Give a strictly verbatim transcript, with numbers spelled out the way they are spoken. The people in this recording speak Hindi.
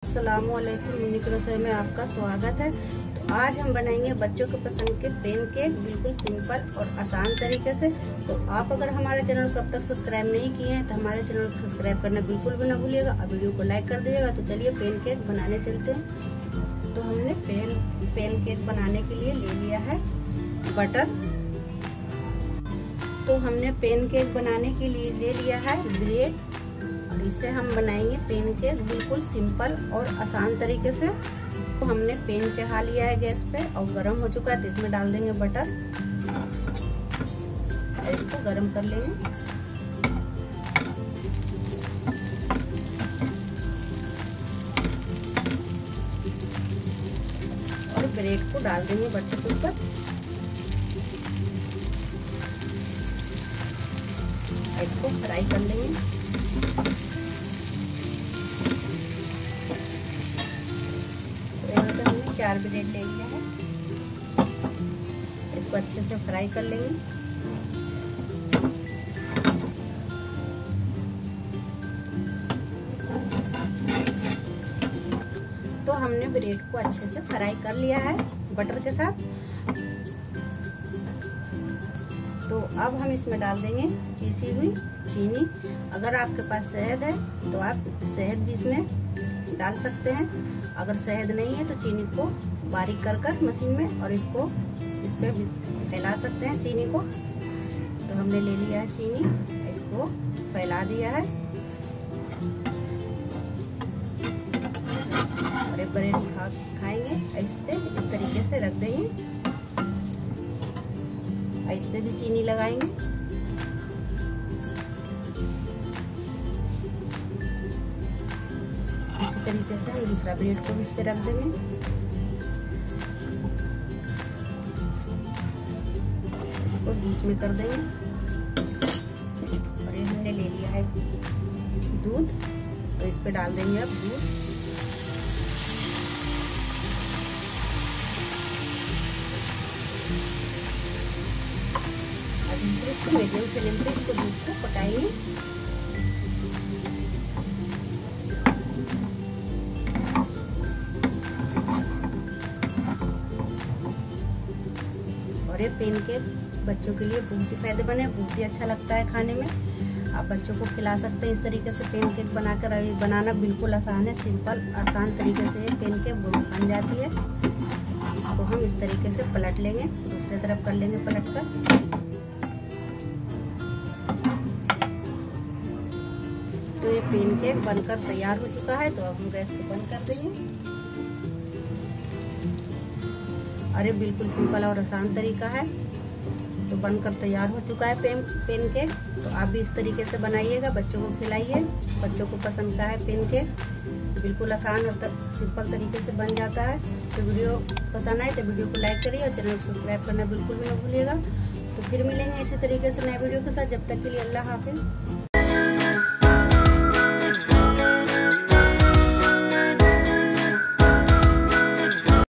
अस्सलामुअलैकुम। मिनी की रसोई में आपका स्वागत है। तो आज हम बनाएंगे बच्चों के पसंद के पेन केक, बिल्कुल सिंपल और आसान तरीके से। तो आप अगर हमारे चैनल को अब तक सब्सक्राइब नहीं किए हैं तो हमारे चैनल को सब्सक्राइब करना बिल्कुल भी ना भूलिएगा और वीडियो को लाइक कर दीजिएगा। तो चलिए पेन केक बनाने चलते हैं। तो हमने पेन पेन केक बनाने के लिए ले लिया है बटर। तो हमने पेन केक बनाने के लिए ले लिया है ब्रेड और इससे हम बनाएंगे पेन केक बिल्कुल सिंपल और आसान तरीके से। तो हमने पेन चढ़ा लिया है गैस पे और गरम हो चुका है। तो इसमें डाल देंगे बटर और इसको गरम कर लेंगे। और ब्रेड को डाल देंगे बटर के ऊपर। इसको फ्राई कर लेंगे। तो यहाँ पे हमने चार ब्रेड ले लिया है। इसको अच्छे से फ्राई कर लेंगे। तो हमने ब्रेड को अच्छे से फ्राई कर लिया है बटर के साथ। तो अब हम इसमें डाल देंगे पीसी हुई चीनी। अगर आपके पास शहद है तो आप शहद भी इसमें डाल सकते हैं। अगर शहद नहीं है तो चीनी को बारीक कर कर मशीन में और इसको इस पे फैला सकते हैं चीनी को। तो हमने ले लिया है चीनी, इसको फैला दिया है। और एक ब्रेड खा खाएंगे इस पे इस तरीके से रख देंगे। इस पे भी चीनी लगाएंगे। इसी तरीके से हम दूसरा ब्रेड को भी इस पे रख देंगे। इसको बीच में कर देंगे। और ये हमने ले लिया है दूध, तो इस पे डाल देंगे अब दूध। मीडियम फ्लेम पे इसको दूध को पकाएंगे। और ये पेन केक बच्चों के लिए बहुत ही फायदेमंद है, बहुत ही अच्छा लगता है खाने में। आप बच्चों को खिला सकते हैं इस तरीके से। पेन केक बनाकर बनाना बिल्कुल आसान है, सिंपल आसान तरीके से पेन केक बन जाती है। इसको हम इस तरीके से पलट लेंगे, दूसरी तरफ कर लेंगे पलट कर। तो ये पेन केक बनकर तैयार हो चुका है। तो अब हम गैस को बंद कर देंगे। अरे बिल्कुल सिंपल और आसान तरीका है। तो बनकर तैयार हो चुका है पेन पेन केक। तो आप भी इस तरीके से बनाइएगा, बच्चों को खिलाइए। बच्चों को पसंद का है पेन केक, बिल्कुल आसान और सिंपल तरीके से बन जाता है। तो वीडियो पसंद आए तो वीडियो को लाइक करिए और चैनल को सब्सक्राइब करना बिल्कुल भी ना भूलिएगा। तो फिर मिलेंगे इसी तरीके से नए वीडियो के साथ। जब तक के लिए अल्लाह हाफिज।